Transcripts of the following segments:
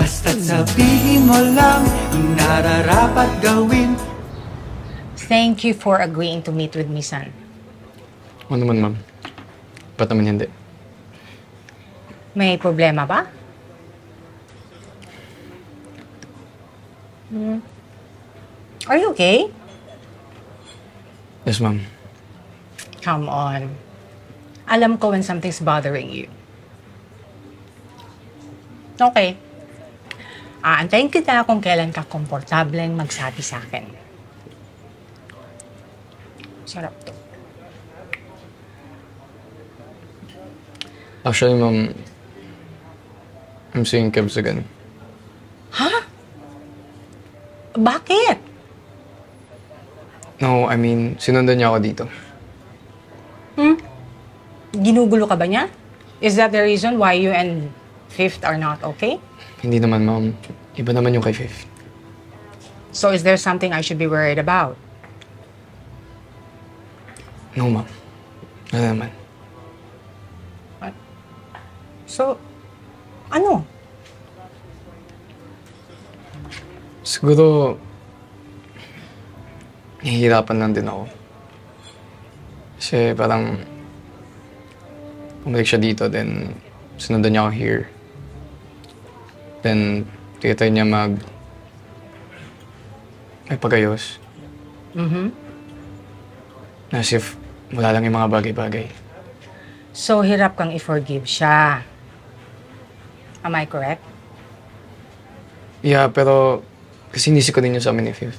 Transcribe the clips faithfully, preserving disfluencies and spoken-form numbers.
Basta't sabihin mo lang ang nararapat gawin. Thank you for agreeing to meet with me, son. Ano naman, ma'am? Ba't naman hindi? May problema ba? Hmm. Are you okay? Yes, ma'am. Come on. Alam ko when something's bothering you. Okay. Aantayin kita kung kailan ka komportableng magsabi sa akin. Sarap to. Actually, ma'am, I'm seeing Kebs again. Ha? Bakit? No, I mean, sinundan niya ako dito. Hmm? Ginugulo ka ba niya? Is that the reason why you and Fifth are not okay? Hindi naman, ma'am. Iba naman yung kay Fifth. So is there something I should be worried about? No, ma'am. Wala naman. What? So, ano? Siguro, nahihirapan lang din ako. Kasi parang, bumalik siya dito, then sinundan niya ako here. Then, titry niya mag... may pagayos. Mm-hmm. As if wala lang yung mga bagay-bagay. So, hirap kang i-forgive siya. Am I correct? Yeah, pero kasi inisip ko din yun sa amin ni Fifth.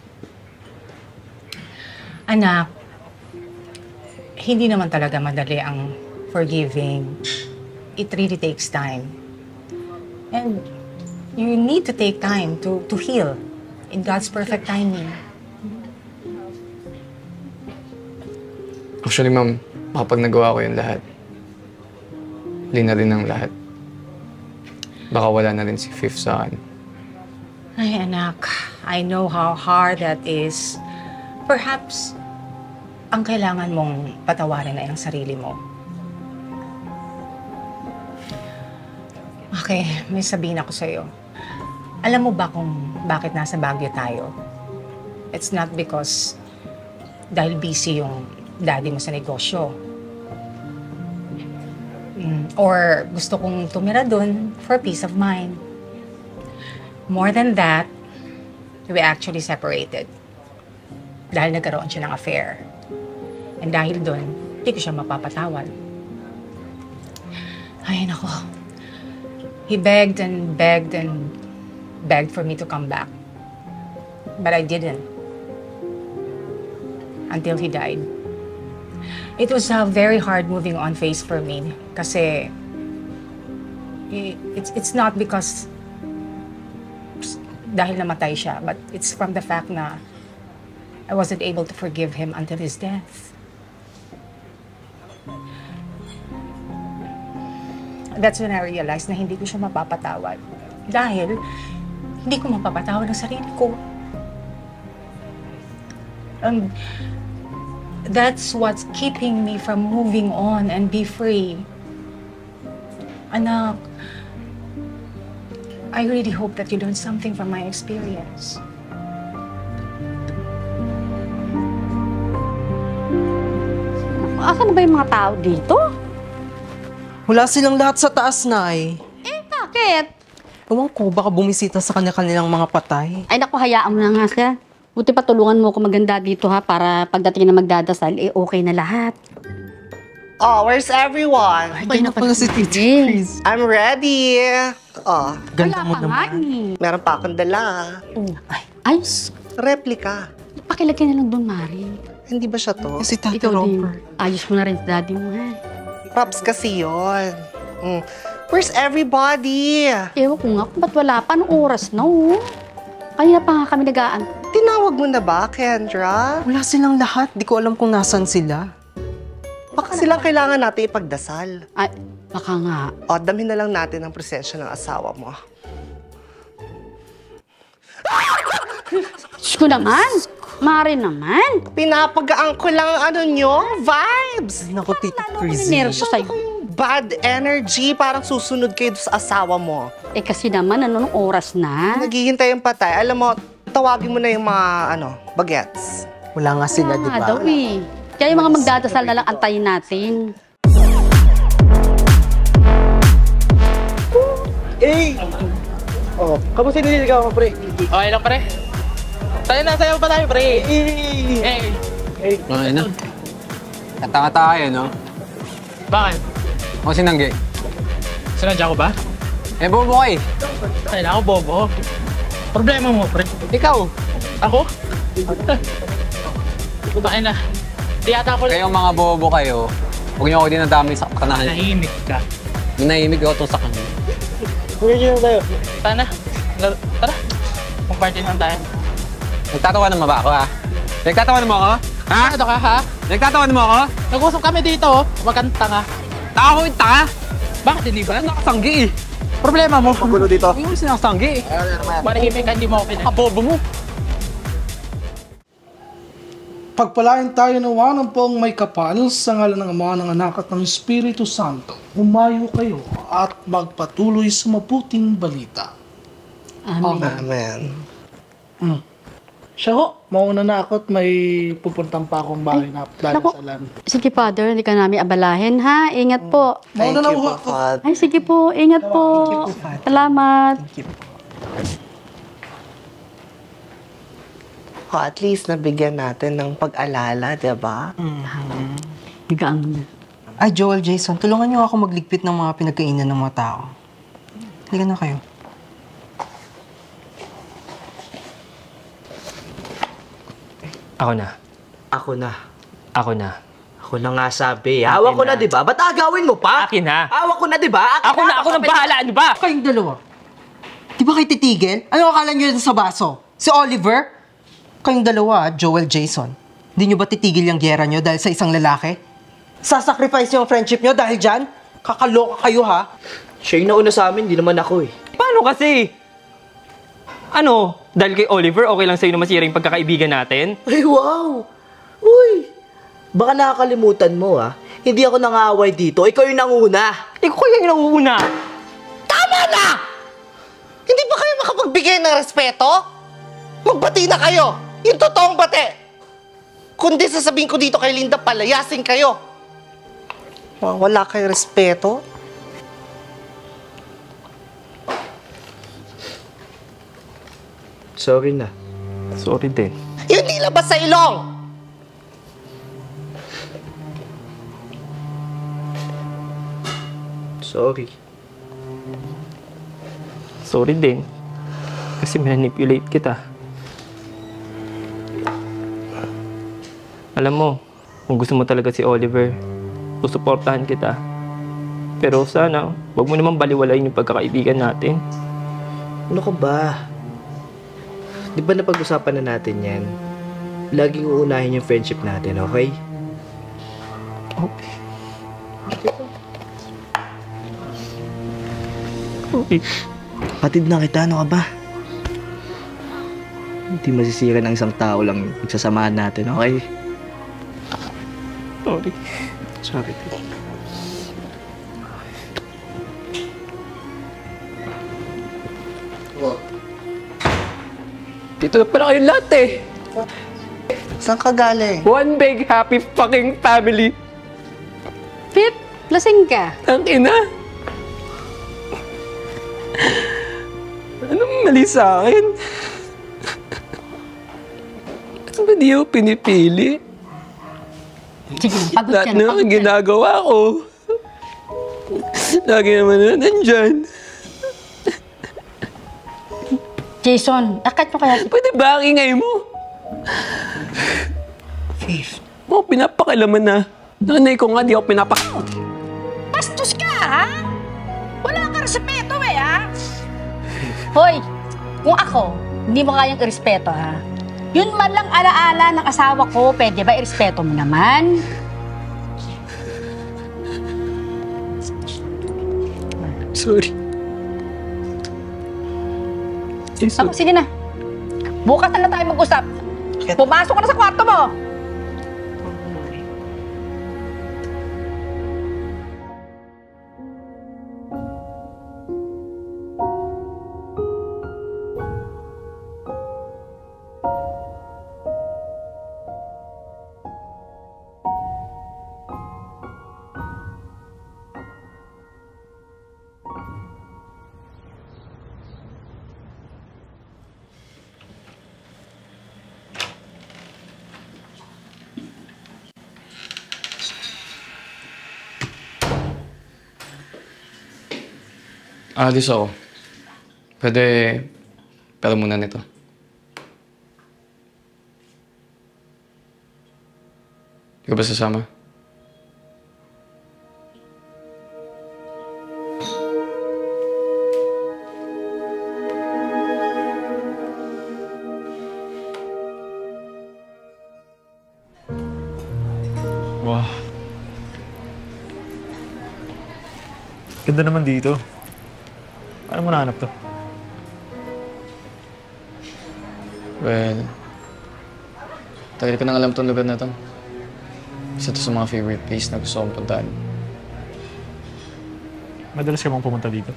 Anak, hindi naman talaga madali ang forgiving. It really takes time. And you need to take time to, to heal in God's perfect timing. Actually, ma'am, kapag nagawa ko yung lahat, huli na rin ang lahat. Baka wala na rin si Fifth sa akin. Ay, anak, I know how hard that is. Perhaps, ang kailangan mong patawarin ay ang sarili mo. Okay, may sabihin ako sa'yo. Alam mo ba kung bakit nasa Baguio tayo? It's not because dahil busy yung daddy mo sa negosyo. Mm, or gusto kong tumira dun for peace of mind. More than that, we actually separated. Dahil nagkaroon siya ng affair. And dahil dun, hindi ko siya mapapatawad. Ay, nako. He begged and begged and begged for me to come back. But I didn't. Until he died. It was a very hard moving on phase for me. Kasi, it's, it's not because dahil namatay siya, but it's from the fact na I wasn't able to forgive him until his death. That's when I realized na hindi ko siya mapapatawad. Dahil, hindi ko mapapatawad ang sarili ko. And that's what's keeping me from moving on and be free. Anak, I really hope that you learn something from my experience. Asan na ba yung mga tao dito? Wala silang lahat sa taas, Nay. Eh, bakit? Ewan ko, baka bumisita sa kanya-kanilang mga patay. Ay, naku, hayaan mo na nga siya. Buti pa tulungan mo ako maganda dito, ha, para pagdating na magdadasal, eh, okay na lahat. Oh, where's everyone? Ay, na pala si Teacher Chris. I'm ready. Oh, Ganda mo Wala pa nga, naman. eh. meron pa akong dala. Oh, ay, ayos. Replika. Pakilagay na lang doon, Mari. Hindi ba siya to? Si Tata Ikaw din. Robert. Ayos mo na rin sa daddy mo, ha? Props kasi yun. Mm. Where's everybody? Ewan ko nga kung ba't wala pa. Anong oras na, oh? Kanina pa nga kami nag-aan. Tinawag mo na ba, Kendra? Wala silang lahat. Di ko alam kung nasan sila. Baka silang kailangan natin ipagdasal. Ay, baka nga. O, damhin na lang natin ang presensya ng asawa mo. Diyos ko naman. Mari naman. Pinapagaan ko lang ang ano nyo, vibes. Ay, naku, Tita Lalo ko Chris. ninervyo sa'yo. bad energy. Parang susunod kayo sa asawa mo. Eh kasi naman, ano nung oras na? Naghihintay yung patay. Alam mo, tawagin mo na yung mga, ano, bagets. Wala nga sila, di Ah, ba? daw eh. Kaya yung mga magdadasal na lang antayin natin. Eh! Oh, kamusta nililigaw mo, pre? Okay lang, pre. Tayo na, sayo pa tayo, pre. Eh! Eh! Okay na. Kata-kata kayo, no? Bakit? Ako sinanggi. Sinadya ko ba? Eh, bobo ka eh. Kailangan ko, bobo. Problema mo, pre. Ikaw. Ako? Bakit na? Di ata ako... Kayong mga bobo kayo, huwag niyo ako dinadami sa kanahan. Nahimik ka. Nahimig ako itong sa kanila. Mag-gym tayo. Tara na. Laro- Tara. Mag-party lang tayo. Nagtatawanan mo ba ako, ha? Nagtatawanan mo ako? Ha? Ano ka, ha? Nagtatawanan mo ako? Nag-usap kami dito, oh. Huwag kang tanga. Taka ko yung taka! Bakit hindi ba? Nakasanggi eh. Problema mo. Gulo dito. Huwag mo sinasanggi eh. Manahimik ka, hindi mo ako pinag... Kabobo mo. Pagpalain tayo nawa ng poong may kapal sa ngalan ng Ama, ng Anak at ng Espiritu Santo. Umayo kayo at magpatuloy sa mabuting balita. Amen. Amen. Mm. Siya ho, mauna na ako at may pupuntang pa akong bahay na Naku. dalasalan. Sige, Father, hindi ka namin abalahin, ha? Ingat po. Thank Mauna na you ho po, ako. Fat. Ay, sige po. Ingat po. Salamat. Oh, at least nabigyan natin ng pag-alala, di ba? Bigaan mo. Ay, Joel, Jason, tulungan niyo ako magligpit ng mga pinagkainan ng mga tao. Halika na kayo. Ako na. Ako na. Ako na. Ako na nga sabi. Hawak ko na, di ba? Ba't agawin mo pa? Akin na. Hawak ko na, di ba? Akin Ako na, ako na bahala. Ano ba? Kayong dalawa. Di ba kayo titigil? Ano akala niyo sa baso? Si Oliver? Kayong dalawa, Joel, Jason. Hindi niyo ba titigil yung gera niyo dahil sa isang lalaki? Sasacrifice niyo ang friendship niyo dahil dyan? Kakaloka kayo, ha? Siya yung nauna sa amin, di naman ako eh. Paano kasi? Ano? Dahil kay Oliver, okay lang sa'yo na masira yung pagkakaibigan natin? Ay, wow! Uy! Baka nakakalimutan mo, ah. Hindi ako nangaaway dito. Ikaw yung nanguna. Ikaw kaya yung nauuna. Tama na! Hindi ba kayo makapagbigay ng respeto? Magbati na kayo! Yung totoong bati! Kundi sasabihin ko dito kay Linda, palayasin kayo! Oh, wala kayo respeto? Sorry na. Sorry din. Yun nilabas sa ilong! Sorry. Sorry din. Kasi manipulate kita. Alam mo, kung gusto mo talaga si Oliver, susuportahan kita. Pero sana, wag mo naman baliwalayin yung pagkakaibigan natin. Ano ka ba? Di ba napag-usapan na natin yan? Laging uunahin yung friendship natin, okay? Okay. Okay. Patid na kita, ano ka ba? Hindi masisira ng isang tao lang yung pagsasamahan natin, okay? Sorry. Sorry. Dito na pala kayong lahat eh. Saan ka galing? One big happy fucking family. Pip, lasing ka. Ang ina. Anong mali sa akin? Ba't ba di ako pinipili? Sige, pagod ka Lahat na. na Pagod ka na. ginagawa ko. Lagi naman na nandyan. Jason, akat nyo kaya. Pwede ba ang ingay mo? Faith. Oo, pinapakilaman na. Nanay ko nga, di ako pinapak... Bastos ka, ha? Wala kang respeto eh, ha? Hoy, kung ako, hindi mo kayang irespeto, ha? Yun man lang alaala ng asawa ko, pwede ba irespeto mo naman? Sorry. Ako, sige na. Bukas na lang tayo mag-usap. Pumasok ka na sa kwarto mo. Alis ako. Pwede, pero muna nito. Di ka ba sasama? Wow. Ganda naman dito. Paano mo nahanap to? Well, tagal ko nang alam tong lugar na to. Isa to sa mga favorite place na gusto kong puntahan. Madalas ka bang pumunta dito?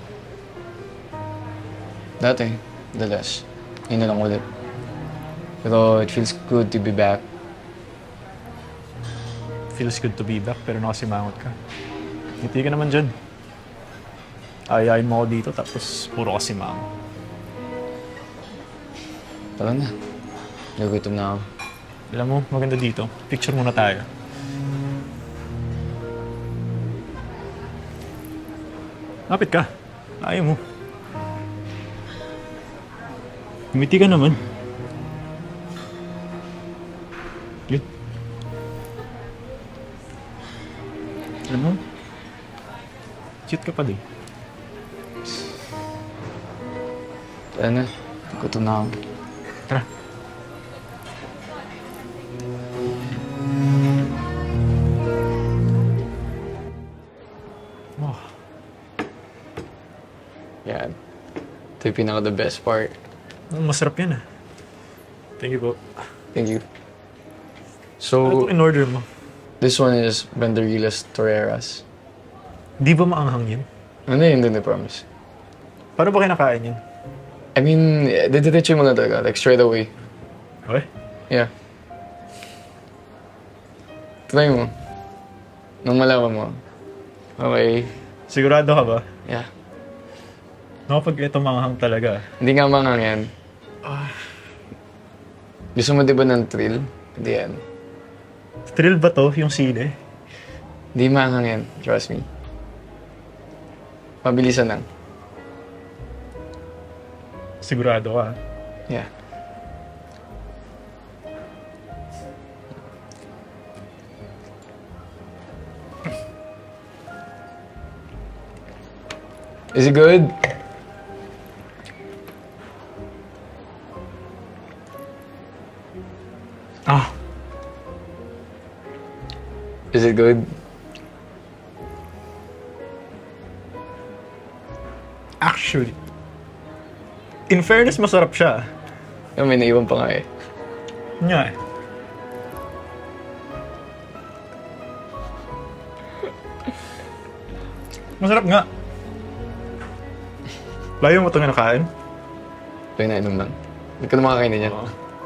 Dati, madalas. Ngayon na lang ulit. Pero it feels good to be back. Feels good to be back, pero nakasimangot ka. Ngiti ka naman dyan. Ayayin mo ako dito, tapos puro kasimangot. Tara na. Nagutom na ako. Alam mo, maganda dito. Picture muna tayo. Lapit ka. Ayaw mo. Ngiti ka naman. Yun. Alam mo, cute ka pa din. Tara na. Gutom na ako. Tara. Oh. Yan. Ito yung pinaka-the best part. Oh, masarap yan ah. Thank you po. Thank you. Ano So, itong in-order mo? this one is Banderillas Toreras. Di ba maanghang yan? Ano yun din, I promise. Paano ba kinakain yan? I mean, didiretso mo na talaga, like straight away. Okay. Yeah. Try mo. Nung malaman mo. Okay. Sigurado ka ba? Yeah. No, pag ito manghang talaga. Hindi nga mangang yan. Gusto mo diba ng thrill? Hindi yan. Thrill ba to, yung sili? Hindi mangang yan. Trust me. Pabilisan lang. Sigurado ka? Yeah. Is it good? Ah. Is it good? Actually, in fairness, masarap siya. Yung may naiwan pa nga eh. Nga eh. Masarap nga. Layo mo ito nga nakain? Ito yung nainom lang. Hindi ko na makakainin yan.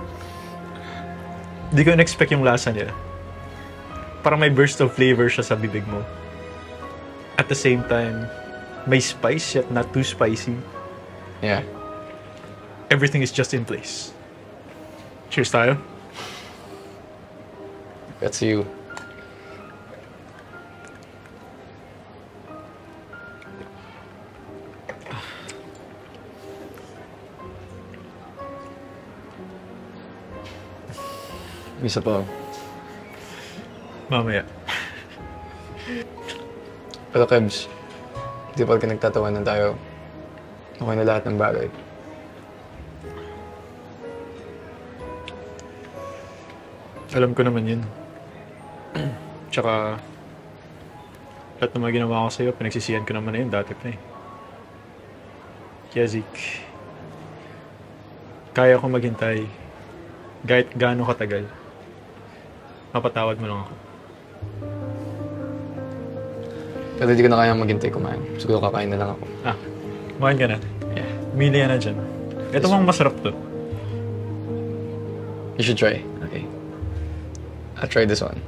Hindi ko in-expect yung lasa niya. Parang may burst of flavor siya sa bibig mo. At the same time, may spice yet not too spicy. Yeah. Everything is just in place. Cheers tayo. That's you. Isa pa. Mamaya. Pero Kebs, di pa nagtatawanan tayo. Okay na lahat ng bagay. Alam ko naman yun. Tsaka, lahat ng mga ginawa ko sa'yo, pinagsisihan ko naman na yun dati pa eh. Kaya Zeke, kaya ko maghintay kahit gaano katagal. Mapatawad mo lang ako. Pero hindi ko na kaya maghintay kumain. Siguro kakain na lang ako. Ah, kumain ka na? Yeah. Mili ka na dyan. Ito mang masarap to. You should try. Okay. I'll try this one.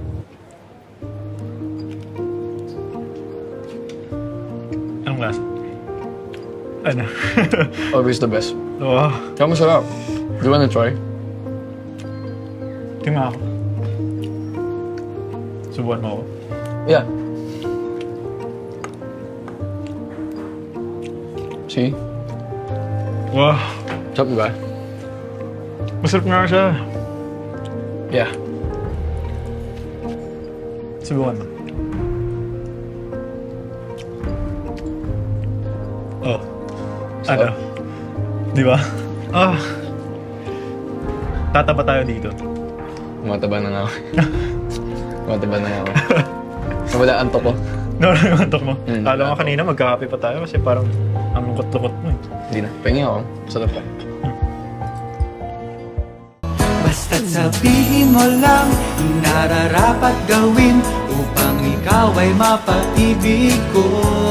Anong lasa? Ano? Always the best. Oo. Kaya masarap. Do you wanna try? Tingnan ako. Subuhan mo ako? Yeah. See? Wow. Sarap ba? Masarap nga siya. Yeah. Subukan mo. Oh. Ano? Di ba? Ah. Tataba tayo dito. Mataba na nga ako. Mataba na nga ako. Nawala antok ko. Nawala yung antok mo? Hmm, Alam mo kanina magkakape pa tayo kasi parang ang lungkot-lungkot mo eh. Hindi na. Pahingi ako. Sarap pa. Basta't sabihin mo lang nararapat gawin upang ikaw ay mapag-ibig ko.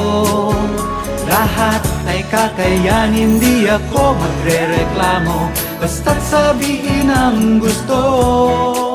Lahat ay kakayanin, hindi ako magre-reklamo. Basta't sabihin ang gusto.